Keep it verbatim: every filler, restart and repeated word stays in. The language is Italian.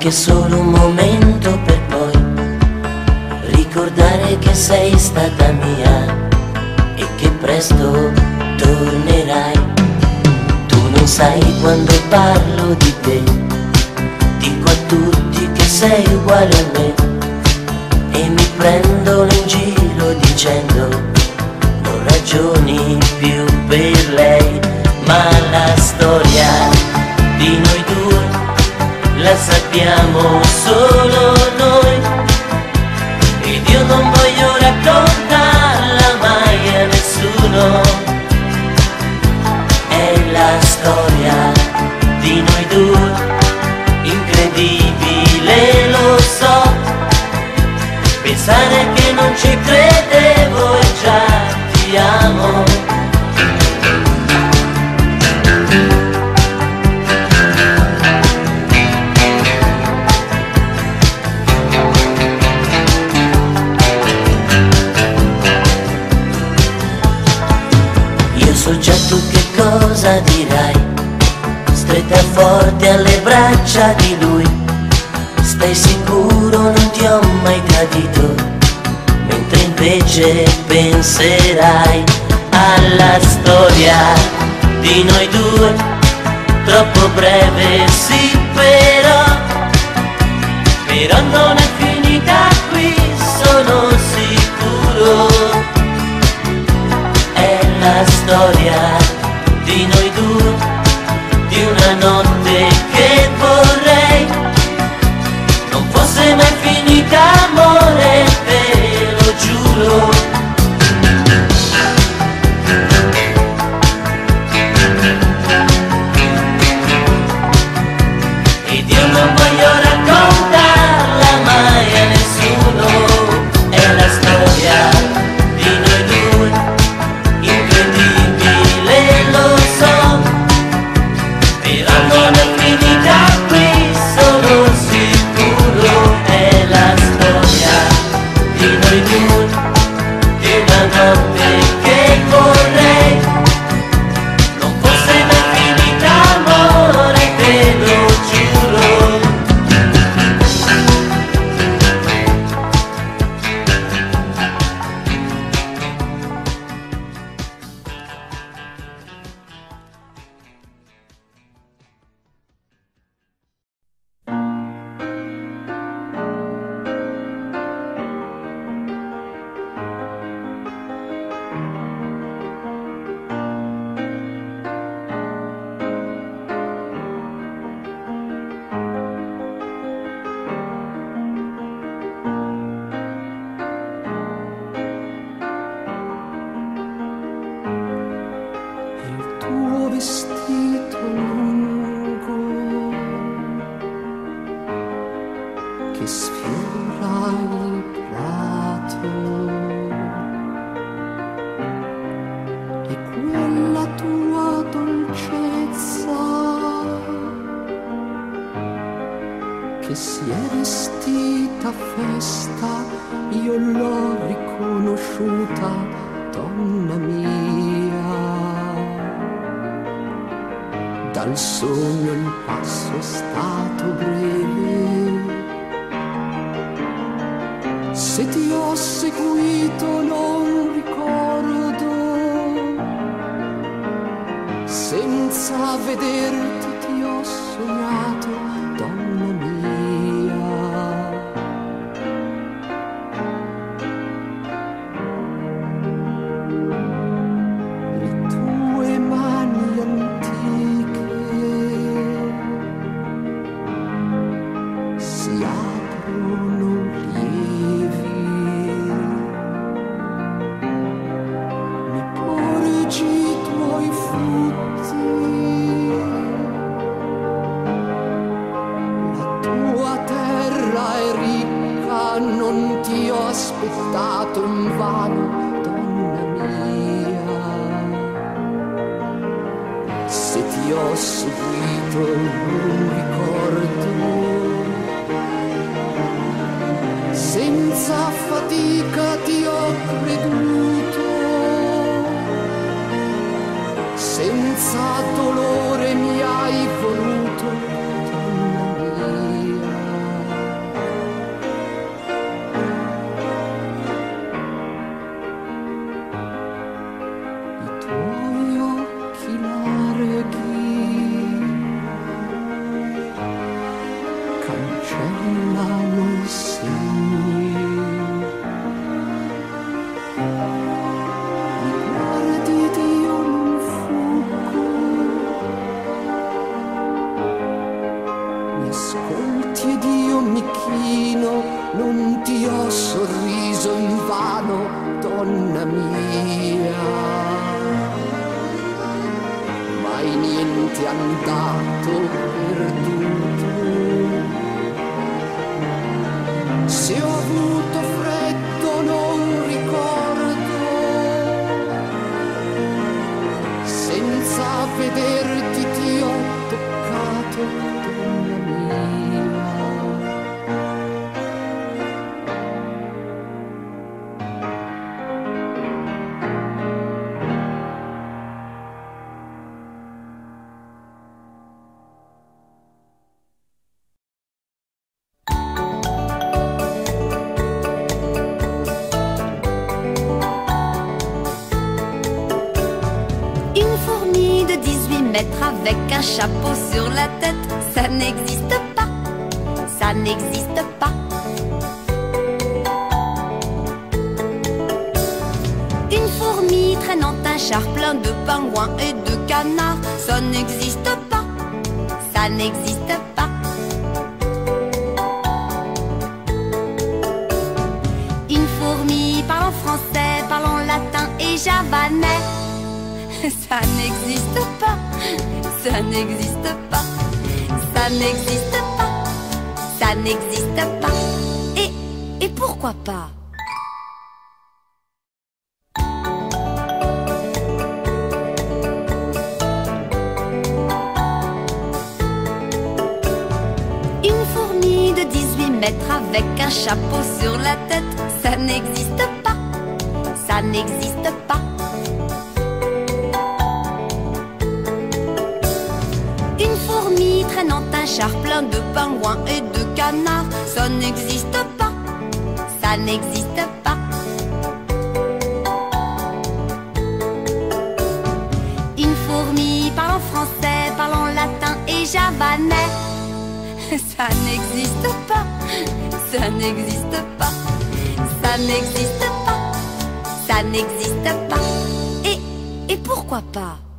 anche solo un momento per poi ricordare che sei stata mia e che presto tornerai. Tu non sai quando parlo di te, dico a tutti che sei uguale a me e mi prendono in giro dicendo non ragioni più per lei. Ma la storia di noi due la sappiamo solo noi ed io non voglio raccontarla mai a nessuno. È la storia di noi due, incredibile lo so, pensare che non ci credevo e già ti amo. So già tu che cosa dirai, stretta forte alle braccia di lui. Stai sicuro non ti ho mai tradito, mentre invece penserai alla storia di noi due, troppo breve sì però, però non è finita qui, sono sicuro. La storia di noi due, di una notte che vorrei non fosse mai finita, amore, te lo giuro. Ed io non voglio raccontarla mai a nessuno, è la storia di noi due, incredibile lo so, però non è finita qui, sono sicuro. È la storia di noi due, di una notte che vorrei non fosse mai finita, amore, te lo giuro. Vestito lungo che sfiora il prato e quella tua dolcezza che si è vestita a festa, io l'ho riconosciuta, donna mia. Dal sogno il passo è stato breve, se ti ho seguito non ricordo, senza vederti ti ho sognato, donna mia. Le tue mani antiche si aprono lievi, mi porgi i tuoi frutti, la tua terra è ricca, non ti ho aspettato invano, donna mia. Se ti ho seguito non ricordo, senza fatica ti ho creduto, senza dolore mi hai voluto, donna mia. preghi, cancellano i segni. Mi guardi Dio non fuggo, mi ascolti ed io mi chino, non ti ho sorriso invano, donna mia. Mai niente andato perduto. Se ho avuto freddo non ricordo, senza vederti ti ho toccato, donna mia. Avec un chapeau sur la tête, ça n'existe pas, ça n'existe pas. Une fourmi traînant un char plein de pingouins et de canards, ça n'existe pas, ça n'existe pas. Une fourmi parlant français, parlant latin et javanais, ça n'existe pas, ça n'existe pas, ça n'existe pas, ça n'existe pas. Et, et pourquoi pas? Une fourmi de dix-huit mètres avec un chapeau sur la tête, ça n'existe pas, ça n'existe pas. Traînant un char plein de pingouins et de canards, ça n'existe pas, ça n'existe pas. Une fourmi parlant français, parlant latin et javanais, ça n'existe pas, ça n'existe pas, ça n'existe pas, ça n'existe pas. Et, et pourquoi pas?